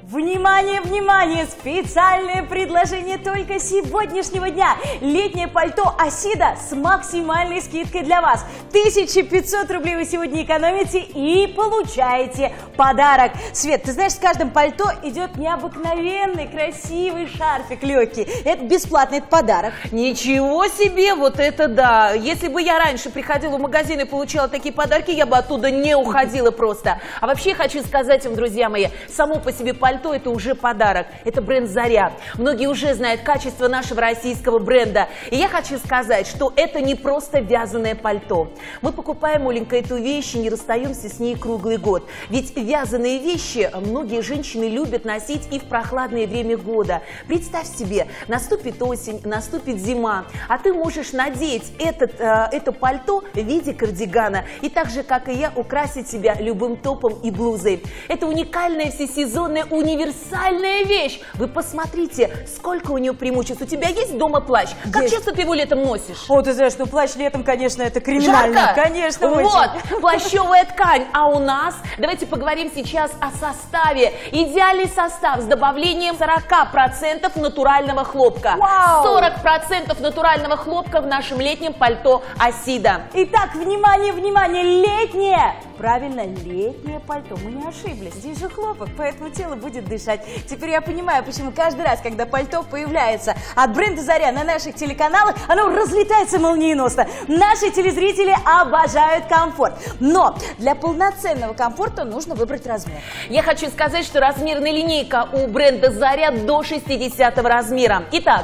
Внимание, внимание! Специальное предложение только сегодняшнего дня. Летнее пальто Асида с максимальной скидкой для вас. 1500 рублей вы сегодня экономите и получаете подарок. Свет, ты знаешь, с каждым пальто идет необыкновенный, красивый шарфик легкий. Это бесплатно, это подарок. Ничего себе, вот это да! Если бы я раньше приходила в магазин и получала такие подарки, я бы оттуда не уходила просто. А вообще хочу сказать вам, друзья мои, само по себе пальто это уже подарок. Это бренд «Заря». Многие уже знают качество нашего российского бренда. И я хочу сказать, что это не просто вязаное пальто. Мы покупаем, Оленька, эту вещь и не расстаемся с ней круглый год. Ведь вязаные вещи многие женщины любят носить и в прохладное время года. Представь себе, наступит осень, наступит зима, а ты можешь надеть это пальто в виде кардигана. И так же, как и я, украсить себя любым топом и блузой. Это уникальная всесезонная универсальная вещь. Вы посмотрите, сколько у нее преимуществ. У тебя есть дома плащ? Есть. Как часто ты его летом носишь? О, ты знаешь, ну плащ летом, конечно, это криминально. Жарко? Конечно, вот, очень. плащевая ткань. А у нас, давайте поговорим сейчас о составе. Идеальный состав с добавлением 40% натурального хлопка. Вау! 40% натурального хлопка в нашем летнем пальто Асида. Итак, внимание, внимание, летнее! Правильно, летнее пальто. Мы не ошиблись. Здесь же хлопок, поэтому тело будет дышать. Теперь я понимаю, почему каждый раз, когда пальто появляется от бренда «Заря» на наших телеканалах, оно разлетается молниеносно. Наши телезрители обожают комфорт. Но для полноценного комфорта нужно выбрать размер. Я хочу сказать, что размерная линейка у бренда «Заря» до 60 размера. Итак,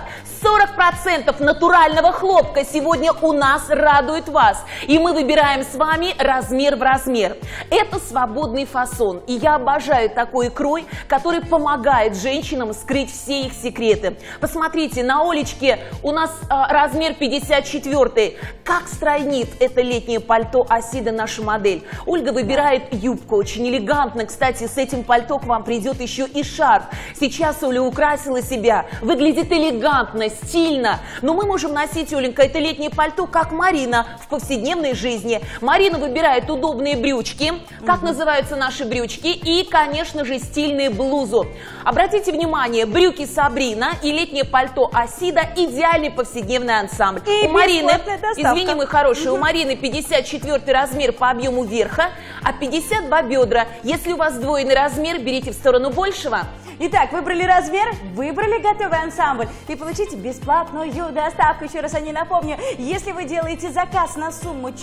40% натурального хлопка сегодня у нас радует вас. И мы выбираем с вами размер в размер. Это свободный фасон. И я обожаю такой крой, который помогает женщинам скрыть все их секреты. Посмотрите, на Олечке у нас размер 54. Как стройнит это летнее пальто Асида наша модель. Ольга выбирает юбку очень элегантно. Кстати, с этим пальто к вам придет еще и шарф. Сейчас Оля украсила себя. Выглядит элегантно, стильно. Но мы можем носить, Оленька, это летнее пальто, как Марина в повседневной жизни. Марина выбирает удобные брючки. Как называются наши брючки? И, конечно же, стильную блузу. Обратите внимание, брюки Сабрина и летнее пальто Асида – идеальный повседневный ансамбль. И у Марины, извини, мой хороший, у Марины 54 размер по объему верха, а 52 бедра. Если у вас сдвоенный размер, берите в сторону большего. Итак, выбрали размер, выбрали готовый ансамбль и получите бесплатную доставку. Еще раз о ней напомню, если вы делаете заказ на сумму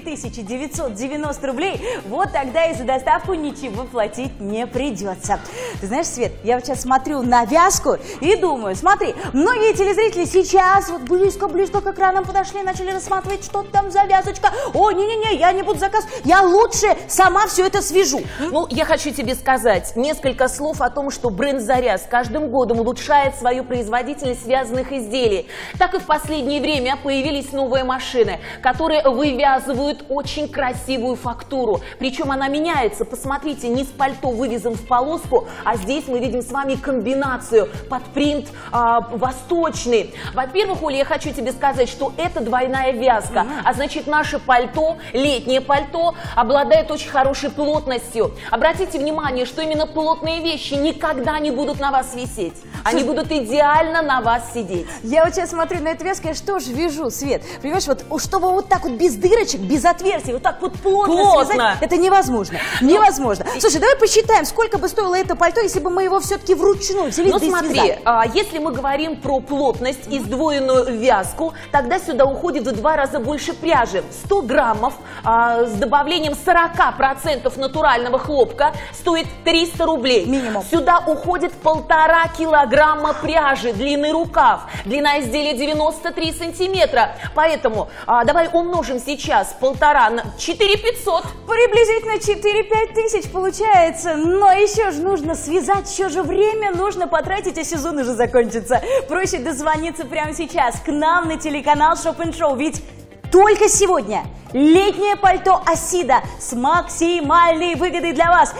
4990 рублей, вот тогда и за доставку ничего платить не придется. Ты знаешь, Свет, я вот сейчас смотрю на вязку и думаю, смотри, многие телезрители сейчас вот близко-близко к экранам подошли, начали рассматривать, что там за вязочка. О, не-не-не, я не буду заказ, я лучше сама все это свяжу. Ну, я хочу тебе сказать несколько слов о том, что бренд «Заря» с каждым годом улучшает свою производительность связанных изделий. Так и в последнее время появились новые машины, которые вывязывают очень красивую фактуру. Причем она меняется. Посмотрите, низ пальто вывязан в полоску, а здесь мы видим с вами комбинацию под принт восточный. Во-первых, Оля, я хочу тебе сказать, что это двойная вязка, а значит наше пальто, летнее пальто, обладает очень хорошей плотностью. Обратите внимание, что именно плотные вещи никогда не будут на вас висеть. Они будут идеально на вас сидеть. Я вот сейчас смотрю на эту вязку, я что же вяжу, Свет? Понимаешь, вот чтобы вот так вот без дырочек, без отверстий, вот так вот плотно связать, это невозможно. Невозможно. Слушай, давай посчитаем, сколько бы стоило это пальто, если бы мы его все-таки вручную взяли. Ну смотри, если мы говорим про плотность и сдвоенную вязку, тогда сюда уходит в 2 раза больше пряжи. 100 граммов с добавлением 40% натурального хлопка стоит 300 рублей. Минимум. Сюда уходит 1,5 килограмма пряжи, длинный рукав, длина изделия 93 сантиметра. Поэтому давай умножим сейчас 1,5 на 4500. Приблизительно 4-5 тысяч получается. Но еще же нужно связать, еще же время нужно потратить, а сезон уже закончится. Проще дозвониться прямо сейчас к нам на телеканал Shop & Show. Ведь только сегодня Летнее пальто Асида с максимальной выгодой для вас.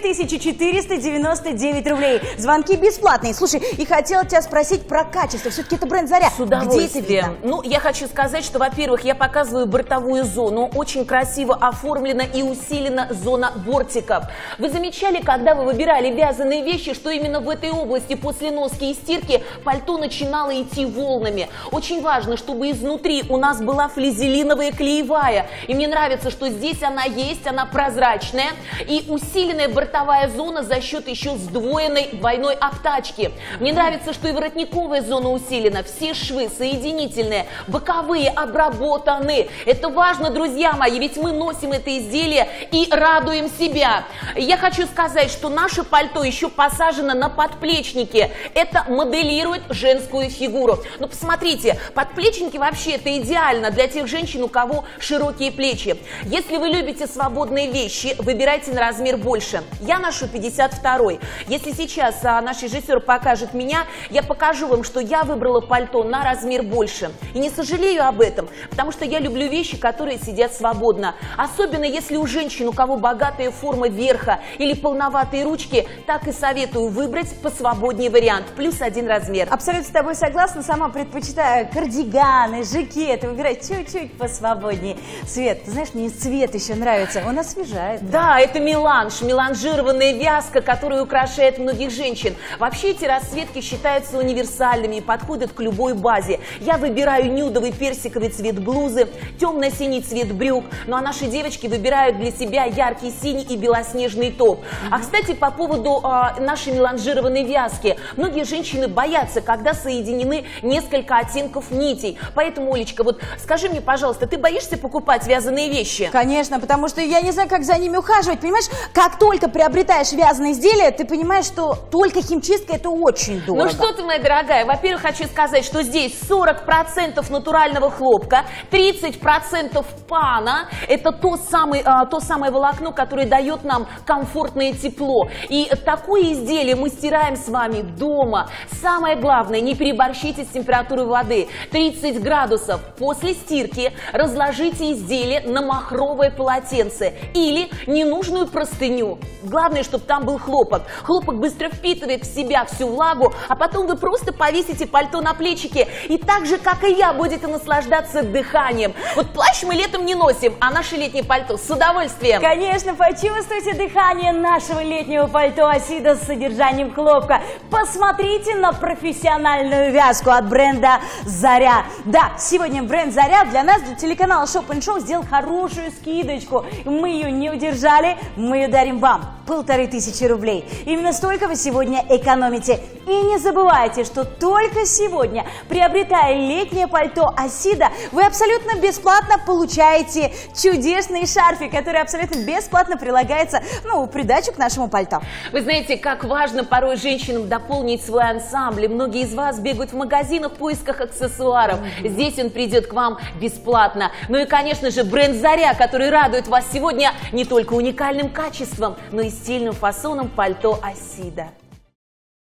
2499 рублей. Звонки бесплатные. Слушай, и хотела тебя спросить про качество. Все-таки это бренд Заря. С удовольствием. Ну, я хочу сказать, что, во-первых, я показываю бортовую зону. Очень красиво оформлена и усилена зона бортиков. Вы замечали, когда вы выбирали вязаные вещи, что именно в этой области после носки и стирки пальто начинало идти волнами? Очень важно, чтобы изнутри у нас была флизелиновая клеевая. И мне нравится, что здесь она есть, она прозрачная. И усиленная бортовая зона за счет еще сдвоенной двойной обтачки. Мне нравится, что и воротниковая зона усилена. Все швы соединительные, боковые обработаны. Это важно, друзья мои, ведь мы носим это изделие и радуем себя. Я хочу сказать, что наше пальто еще посажено на подплечники. Это моделирует женскую фигуру. Ну, посмотрите, подплечники вообще это идеально для тех женщин, у кого широкие плечи. Если вы любите свободные вещи, выбирайте на размер больше. Я ношу 52-й. Если сейчас наш режиссер покажет меня, я покажу вам, что я выбрала пальто на размер больше. И не сожалею об этом, потому что я люблю вещи, которые сидят свободно. Особенно если у женщин, у кого богатая форма верха или полноватые ручки, так и советую выбрать посвободнее вариант. Плюс 1 размер. Абсолютно с тобой согласна. Сама предпочитаю кардиганы, жакеты. Выбирать чуть-чуть посвободнее. Свет, ты знаешь, мне цвет еще нравится. Он освежает. Да, это меланж, меланжированная вязка, которая украшает многих женщин. Вообще эти расцветки считаются универсальными и подходят к любой базе. Я выбираю нюдовый персиковый цвет блузы, темно-синий цвет брюк. Ну а наши девочки выбирают для себя яркий синий и белоснежный топ. А, кстати, по поводу нашей меланжированной вязки. Многие женщины боятся, когда соединены несколько оттенков нитей. Поэтому, Олечка, вот скажи мне, пожалуйста, ты боишься покупать вязаные вещи? Конечно, потому что я не знаю, как за ними ухаживать. Понимаешь, как только приобретаешь вязаные изделия, ты понимаешь, что только химчистка это очень дорого. Ну что ты, моя дорогая, во-первых, хочу сказать, что здесь 40% натурального хлопка, 30% пана. Это то самое волокно, которое дает нам комфортное тепло. И такое изделие мы стираем с вами дома. Самое главное, не переборщите с температурой воды. 30 градусов. После стирки разложите изделие на махровое полотенце или ненужную простыню. Главное, чтобы там был хлопок. Хлопок быстро впитывает в себя всю влагу, а потом вы просто повесите пальто на плечики и так же, как и я, будете наслаждаться дыханием. Вот плащ мы летом не носим, а наше летнее пальто с удовольствием. Конечно, почувствуйте дыхание нашего летнего пальто Асида с содержанием хлопка. Посмотрите на профессиональную вязку от бренда Заря. Да, сегодня бренд Заря для нас, для телеканала Shop & Show сделал хорошую скидочку. Мы ее не удержали, мы ее дарим вам. 1500 рублей. Именно столько вы сегодня экономите. И не забывайте, что только сегодня, приобретая летнее пальто Асида, вы абсолютно бесплатно получаете чудесный шарфик, который абсолютно бесплатно прилагается, в придачу к нашему пальто. Вы знаете, как важно порой женщинам дополнить свой ансамбль. Многие из вас бегают в магазинах в поисках аксессуаров. Здесь он придет к вам бесплатно. Ну и, конечно же, бренд Заря, который радует вас сегодня не только уникальным качеством, но и стильным фасоном пальто Асида.